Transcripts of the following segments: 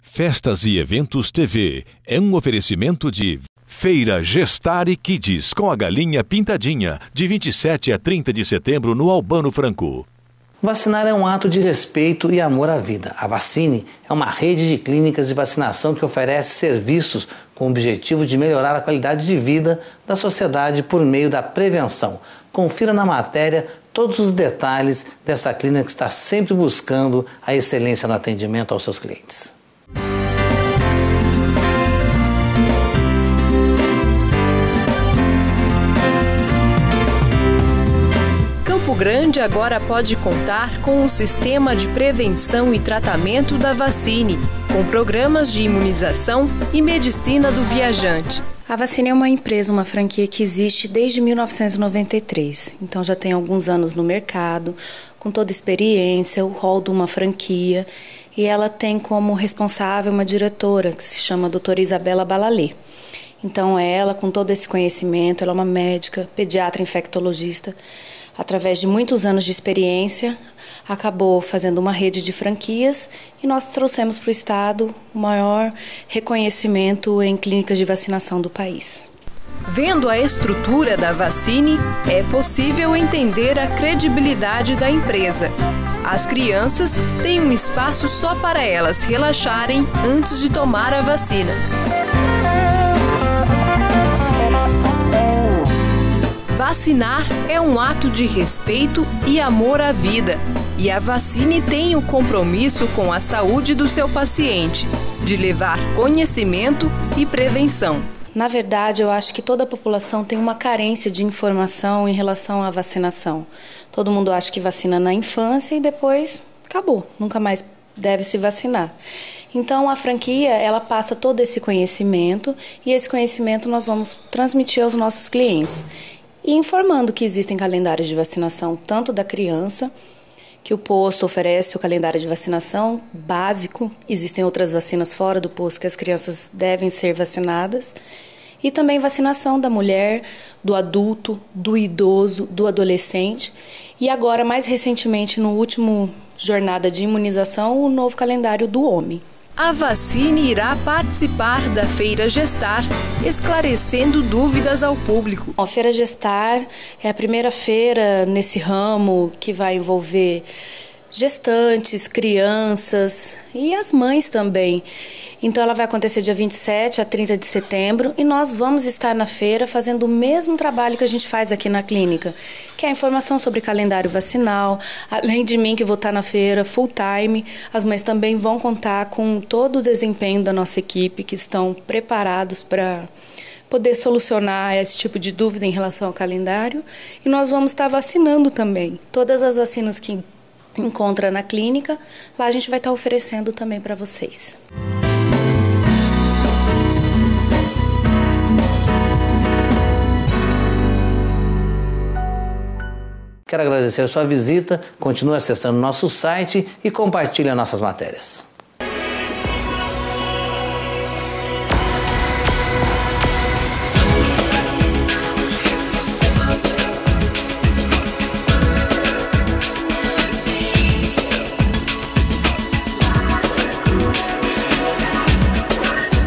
Festas e Eventos TV é um oferecimento de Feira Gestar e Kids com a galinha pintadinha, de 27 a 30 de setembro no Albano Franco. Vacinar é um ato de respeito e amor à vida. A Vacine é uma rede de clínicas de vacinação que oferece serviços com o objetivo de melhorar a qualidade de vida da sociedade por meio da prevenção. Confira na matéria todos os detalhes dessa clínica que está sempre buscando a excelência no atendimento aos seus clientes. Campo Grande agora pode contar com um sistema de prevenção e tratamento da Vacine, com programas de imunização e medicina do viajante. A Vacine é uma empresa, uma franquia que existe desde 1993, então já tem alguns anos no mercado, com toda experiência, o rol de uma franquia, e ela tem como responsável uma diretora que se chama doutora Isabela Balalê. Então ela, com todo esse conhecimento, ela é uma médica, pediatra, infectologista, através de muitos anos de experiência, acabou fazendo uma rede de franquias e nós trouxemos para o Estado o maior reconhecimento em clínicas de vacinação do país. Vendo a estrutura da Vacine, é possível entender a credibilidade da empresa. As crianças têm um espaço só para elas relaxarem antes de tomar a vacina. Vacinar é um ato de respeito e amor à vida. E a Vacine tem o compromisso com a saúde do seu paciente, de levar conhecimento e prevenção. Na verdade, eu acho que toda a população tem uma carência de informação em relação à vacinação. Todo mundo acha que vacina na infância e depois acabou, nunca mais deve se vacinar. Então, a franquia, ela passa todo esse conhecimento e esse conhecimento nós vamos transmitir aos nossos clientes. E informando que existem calendários de vacinação, tanto da criança, que o posto oferece o calendário de vacinação básico, existem outras vacinas fora do posto que as crianças devem ser vacinadas, e também vacinação da mulher, do adulto, do idoso, do adolescente, e agora, mais recentemente, no último jornada de imunização, o novo calendário do homem. A Vacine irá participar da Feira Gestar, esclarecendo dúvidas ao público. A Feira Gestar é a primeira feira nesse ramo que vai envolver gestantes, crianças e as mães também. Então ela vai acontecer dia 27 a 30 de setembro e nós vamos estar na feira fazendo o mesmo trabalho que a gente faz aqui na clínica, que é a informação sobre calendário vacinal. Além de mim, que vou estar na feira full time, as mães também vão contar com todo o desempenho da nossa equipe, que estão preparados para poder solucionar esse tipo de dúvida em relação ao calendário. E nós vamos estar vacinando também. Todas as vacinas que encontra na clínica, lá a gente vai estar oferecendo também para vocês. Quero agradecer a sua visita, continue acessando nosso site e compartilhe as nossas matérias.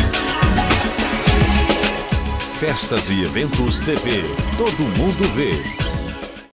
Festas e Eventos TV. Todo mundo vê.